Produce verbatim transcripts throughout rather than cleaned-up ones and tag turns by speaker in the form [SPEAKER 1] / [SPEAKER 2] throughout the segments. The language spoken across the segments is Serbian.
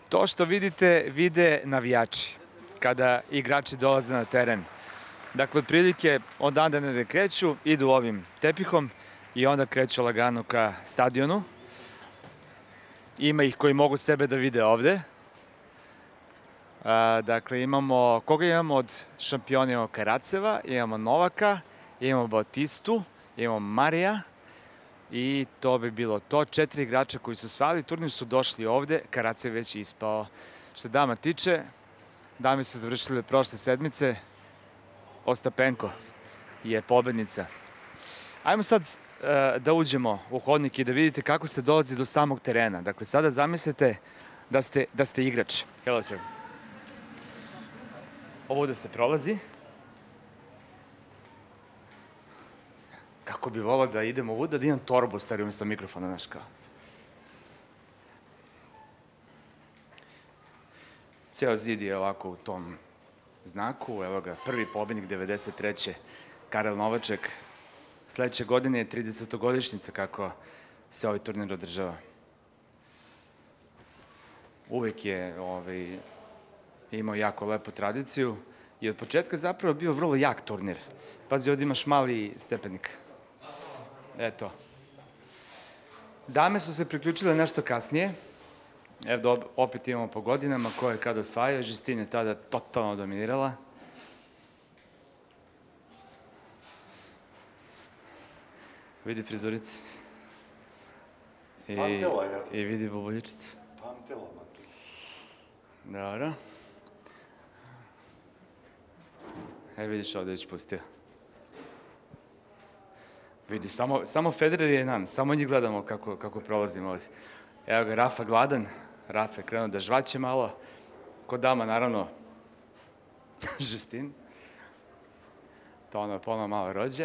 [SPEAKER 1] To što vidite, vide navijači kada igrači dolaze na teren. Dakle, otprilike odande ne kreću, idu ovim tepihom i onda kreću lagano ka stadionu. Ima ih koji mogu sebe da vide ovde. A, dakle, imamo, koga imamo od šampiona? Imamo Karaceva, imamo Novaka, imamo Bautistu, imamo Marija i to bi bilo to. Četiri igrača koji su osvajali turnir su došli ovde, Karacev već ispao. Što dama tiče, dame su završile prošle sedmice, Ostapenko je pobednica. Ajmo sad uh, da uđemo u hodnik i da vidite kako se dolazi do samog terena. Dakle, sada zamislite da ste, da ste igrač. Hello, sir. Ovuda se prolazi. Kako bi volao da idem ovuda, da imam torbu stari umjesto mikrofona, znaš kao. Cijel zid je ovako u tom znaku. Evo ga, prvi pobednik devedeset treće Karel Novaček. Sledeće godine je tridesetogodišnjica kako se ovaj turnir održava. Uvek je ovaj, imao jako lepu tradiciju i od početka zapravo bio vrlo jak turnir. Pazi, ovdje imaš mali stepenik. Eto. Dame su se priključile nešto kasnije. Evo, opet imamo po godinama ko je kada osvajao. Žistin je tada totalno dominirala. Vidi frizuricu. I,
[SPEAKER 2] Pantela, ja.
[SPEAKER 1] I vidi bubuljičicu.
[SPEAKER 2] Pantela, mati.
[SPEAKER 1] Dobro. E, vidiš, ovde već pustio. Vidi, samo, samo Federer je nan, samo njih gledamo kako, kako prolazimo ovde. Evo ga, Rafa gladan. Rafa je krenuo da žvaće malo. Kod dama, naravno, Žestin. Pa ono je ponovno malo rođe.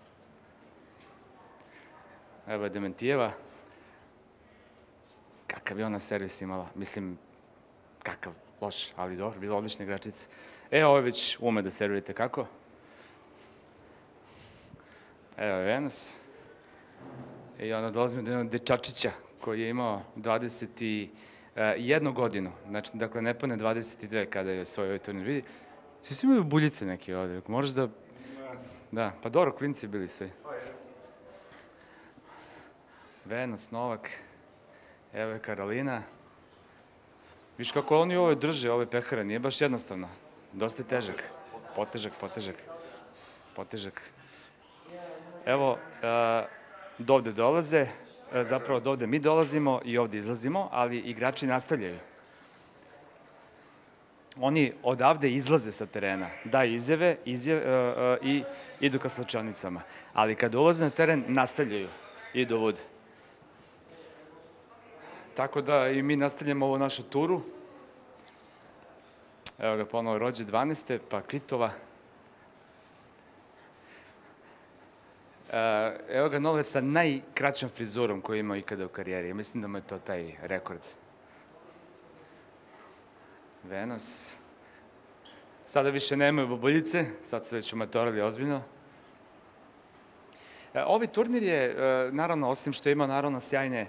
[SPEAKER 1] Evo je Dementijeva. Kakav je ona servis imala. Mislim, kakav, loš, ali dobro, bila odlična igračica. E, ovo je već ume da servirate kako. Evo je Venus. I onda dolazimo do jednog dečačića koji je imao dvadeset jednu godinu. Znači, dakle, ne pune dvadeset dve kada je osvojio ovaj turnir. Vidi, svi su imaju buljice neke ovde. Možeš da... Da, pa dobro, klinci bili svi. Venus, Novak, evo je Karolina. Viš kako oni ovo drže, ove pehare, nije baš jednostavno. Dosta je težak. Potežak, potežak. Potežak. Evo, do ovde dolaze, zapravo do ovde mi dolazimo i ovde izlazimo, ali igrači nastavljaju. Oni odavde izlaze sa terena, daju izjave i idu ka slačionicama. Ali kada ulaze na teren, nastavljaju, idu ovude. Tako da i mi nastavljamo ovu našu turu. Evo ga ponovo rođe dvanaeste, pa Kvitova. Evo ga Nole sa najkraćom frizurom koju je imao ikada u karijeri. Mislim da mu je to taj rekord. Venus. Sada više nemaju bubuljice, sad su već umatorali ozbiljno. Ovi turnir je, naravno, osim što je imao naravno sjajne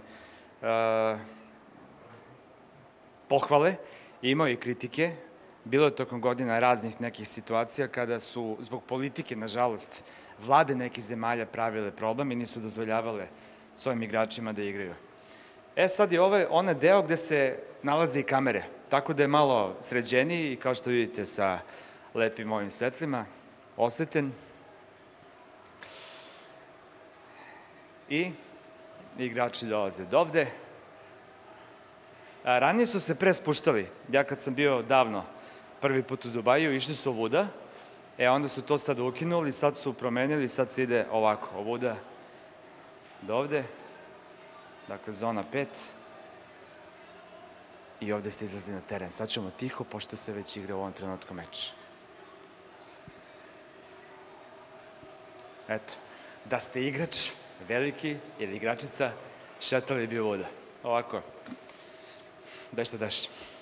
[SPEAKER 1] pohvale, imao i kritike. Bilo je tokom godina raznih nekih situacija kada su, zbog politike, nažalost, vlade nekih zemalja pravile problem i nisu dozvoljavale svojim igračima da igraju. E, sad je ovo onaj deo gde se nalaze i kamere, tako da je malo sređeniji i kao što vidite sa lepim ovim svetlima, osvetljen. I igrači dolaze do ovde. Ranije su se pre spuštali. Ja kad sam bio davno prvi put u Dubaju, išli su ovuda, e onda su to sad ukinuli, sad su promenili, sad se ide ovako, ovuda do ovde, dakle zona pet, i ovde ste izlazili na teren. Sad ćemo tiho, pošto se već igra u ovom trenutku meč. Eto, da ste igrač veliki ili igračica, šetali bi ovuda. Ovako, daj što daš.